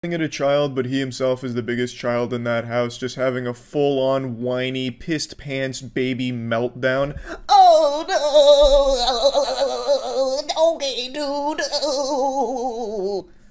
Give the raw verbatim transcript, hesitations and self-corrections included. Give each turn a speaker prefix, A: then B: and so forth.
A: at a child, but he himself is the biggest child in that house, just having a full-on whiny, pissed pants baby meltdown.
B: Oh no! Okay, dude. Oh.